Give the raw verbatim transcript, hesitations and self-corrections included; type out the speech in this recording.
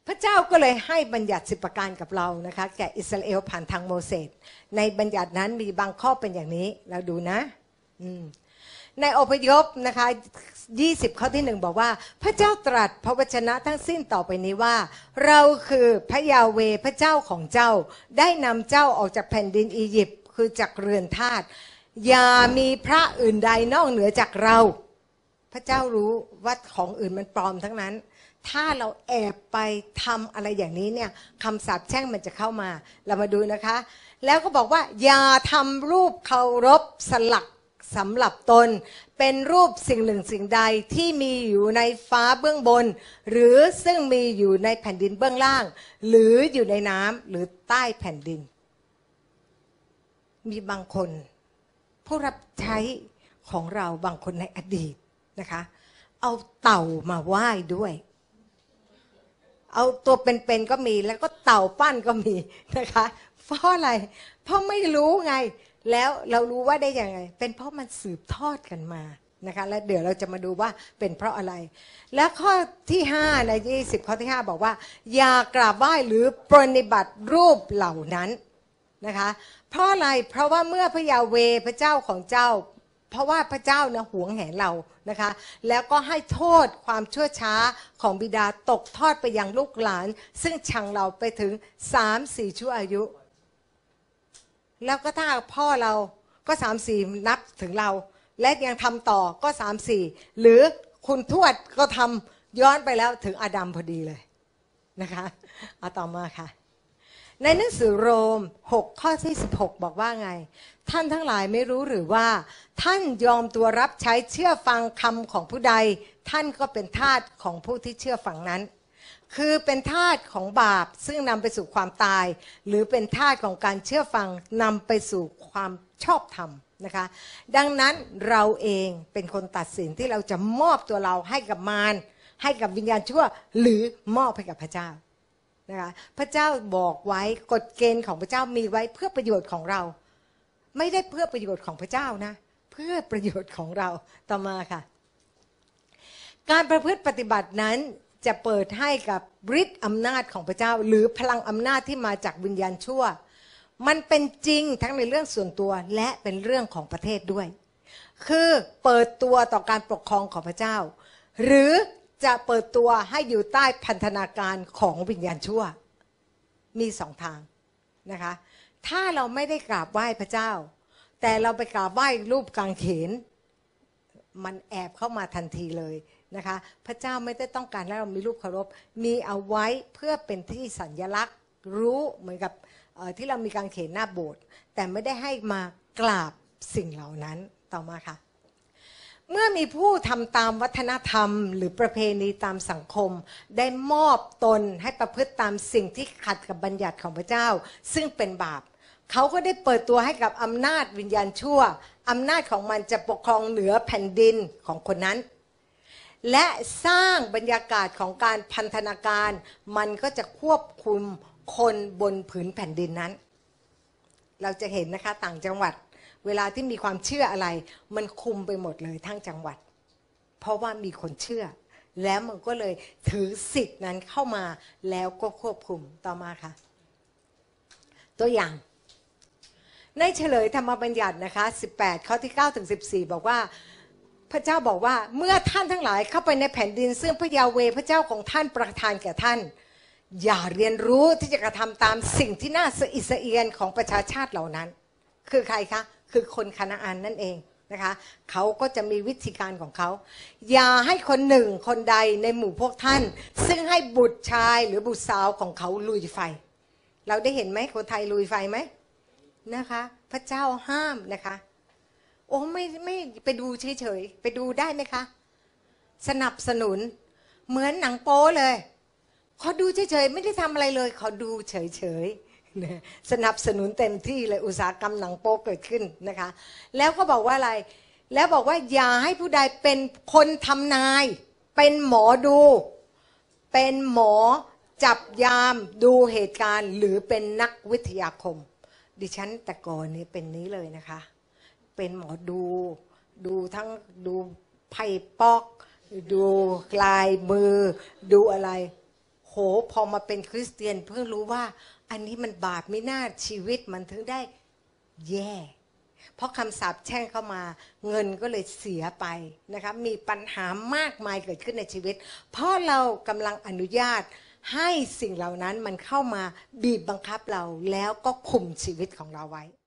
พระเจ้าก็เลยให้บัญญัติสิบประการกับเรานะคะแก่อิสราเอลผ่านทางโมเสสในบัญญัตินั้นมีบางข้อเป็นอย่างนี้เราดูนะในอพยพนะคะยี่สิบข้อที่หนึ่งบอกว่าพระเจ้าตรัสพระวจนะทั้งสิ้นต่อไปนี้ว่าเราคือพระยาเวห์พระเจ้าของเจ้าได้นำเจ้าออกจากแผ่นดินอียิปต์คือจากเรือนทาสอย่ามีพระอื่นใดนอกเหนือจากเราพระเจ้ารู้ว่าของอื่นมันปลอมทั้งนั้นถ้าเราแอบไปทำอะไรอย่างนี้เนี่ยคำสาปแช่งมันจะเข้ามาเรามาดูนะคะแล้วก็บอกว่าอย่าทำรูปเคารพสลักสำหรับตนเป็นรูปสิ่งหนึ่งสิ่งใดที่มีอยู่ในฟ้าเบื้องบนหรือซึ่งมีอยู่ในแผ่นดินเบื้องล่างหรืออยู่ในน้ำหรือใต้แผ่นดินมีบางคนผู้รับใช้ของเราบางคนในอดีตนะคะเอาเต่ามาไหว้ด้วยเอาตัวเป็นๆก็มีแล้วก็เต่าปั้นก็มีนะคะเพราะอะไรเพราะไม่รู้ไงแล้วเรารู้ว่าได้ยังไงเป็นเพราะมันสืบทอดกันมานะคะและเดี๋ยวเราจะมาดูว่าเป็นเพราะอะไรและข้อที่ห้าในยี่สิบข้อที่ห้าบอกว่าอย่ากราบไหว้หรือปรนนิบัติรูปเหล่านั้นนะคะเพราะอะไรเพราะว่าเมื่อพระยาเวห์พระเจ้าของเจ้าเพราะว่าพระเจ้านะหวงแหนเรานะคะแล้วก็ให้โทษความชั่วช้าของบิดาตกทอดไปยังลูกหลานซึ่งชังเราไปถึงสามสี่ชั่วอายุแล้วก็ถ้าพ่อเราก็สามสี่นับถึงเราและยังทำต่อก็สามสี่หรือคุณทวดก็ทำย้อนไปแล้วถึงอาดัมพอดีเลยนะคะเอาต่อมาค่ะในหนังสือโรมหกข้อที่สิบหกบอกว่าไงท่านทั้งหลายไม่รู้หรือว่าท่านยอมตัวรับใช้เชื่อฟังคำของผู้ใดท่านก็เป็นทาสของผู้ที่เชื่อฟังนั้นคือเป็นทาสของบาปซึ่งนำไปสู่ความตายหรือเป็นทาสของการเชื่อฟังนำไปสู่ความชอบธรรมนะคะดังนั้นเราเองเป็นคนตัดสินที่เราจะมอบตัวเราให้กับมารให้กับวิญญาณชั่วหรือมอบให้กับพระเจ้านะคะพระเจ้าบอกไว้กฎเกณฑ์ของพระเจ้ามีไว้เพื่อประโยชน์ของเราไม่ได้เพื่อประโยชน์ของพระเจ้านะเพื่อประโยชน์ของเราต่อมาค่ะการประพฤติปฏิบัตินั้นจะเปิดให้กับฤทธิ์อำนาจของพระเจ้าหรือพลังอำนาจที่มาจากวิญญาณชั่วมันเป็นจริงทั้งในเรื่องส่วนตัวและเป็นเรื่องของประเทศด้วยคือเปิดตัวต่อการปกครองของพระเจ้าหรือจะเปิดตัวให้อยู่ใต้พันธนาการของวิญญาณชั่วมีสองทางนะคะถ้าเราไม่ได้กราบไหว้พระเจ้าแต่เราไปกราบไหว้รูปกางเขนมันแอบเข้ามาทันทีเลยนะคะพระเจ้าไม่ได้ต้องการให้เรามีรูปเคารพมีเอาไว้เพื่อเป็นที่สัญลักษณ์รู้เหมือนกับที่เรามีกางเขนหน้าโบสถ์แต่ไม่ได้ให้มากราบสิ่งเหล่านั้นต่อมาค่ะเมื่อมีผู้ทำตามวัฒนธรรมหรือประเพณีตามสังคมได้มอบตนให้ประพฤติตามสิ่งที่ขัดกับบัญญัติของพระเจ้าซึ่งเป็นบาปเขาก็ได้เปิดตัวให้กับอำนาจวิญญาณชั่วอำนาจของมันจะปกครองเหนือแผ่นดินของคนนั้นและสร้างบรรยากาศของการพันธนาการมันก็จะควบคุมคนบนผืนแผ่นดินนั้นเราจะเห็นนะคะต่างจังหวัดเวลาที่มีความเชื่ออะไรมันคุมไปหมดเลยทั้งจังหวัดเพราะว่ามีคนเชื่อแล้วมันก็เลยถือสิทธินั้นเข้ามาแล้วก็ควบคุมต่อมาค่ะตัวอย่างในเฉลยธรรมบัญญัตินะคะสิบแปดข้อที่เก้าถึงสิบสี่บอกว่าพระเจ้าบอกว่าเมื่อท่านทั้งหลายเข้าไปในแผ่นดินซึ่งพระยาเวห์พระเจ้าของท่านประทานแก่ท่านอย่าเรียนรู้ที่จะกระทำตามสิ่งที่น่าสะอิดสะเอียนของประชาชาติเหล่านั้นคือใครคะคือคนคานาอันนั่นเองนะคะเขาก็จะมีวิธีการของเขาอย่าให้คนหนึ่งคนใดในหมู่พวกท่านซึ่งให้บุตรชายหรือบุตรสาวของเขาลุยไฟเราได้เห็นไหมคนไทยลุยไฟไหมนะคะพระเจ้าห้ามนะคะโอ้ไม่ไม่ไปดูเฉยๆไปดูได้ไหมคะสนับสนุนเหมือนหนังโป๊เลยเขาดูเฉยๆไม่ได้ทำอะไรเลยเขาดูเฉยๆสนับสนุนเต็มที่เลยอุตสาหกรรมหนังโป๊เกิดขึ้นนะคะแล้วก็บอกว่าอะไรแล้วบอกว่าอย่าให้ผู้ใดเป็นคนทำนายเป็นหมอดูเป็นหมอจับยามดูเหตุการณ์หรือเป็นนักวิทยาคมดิฉันแต่ก่อนนี้เป็นนี้เลยนะคะเป็นหมอดูดูทั้งดูไพ่ป๊อกดูลายมือดูอะไรโหโหพอมาเป็นคริสเตียนเพิ่งรู้ว่าอันนี้มันบาปไม่น่าชีวิตมันถึงได้แย่เพราะคำสาปแช่งเข้ามาเงินก็เลยเสียไปนะคะมีปัญหามากมายเกิดขึ้นในชีวิตเพราะเรากำลังอนุญาตให้สิ่งเหล่านั้นมันเข้ามาบีบบังคับเราแล้วก็คุมชีวิตของเราไว้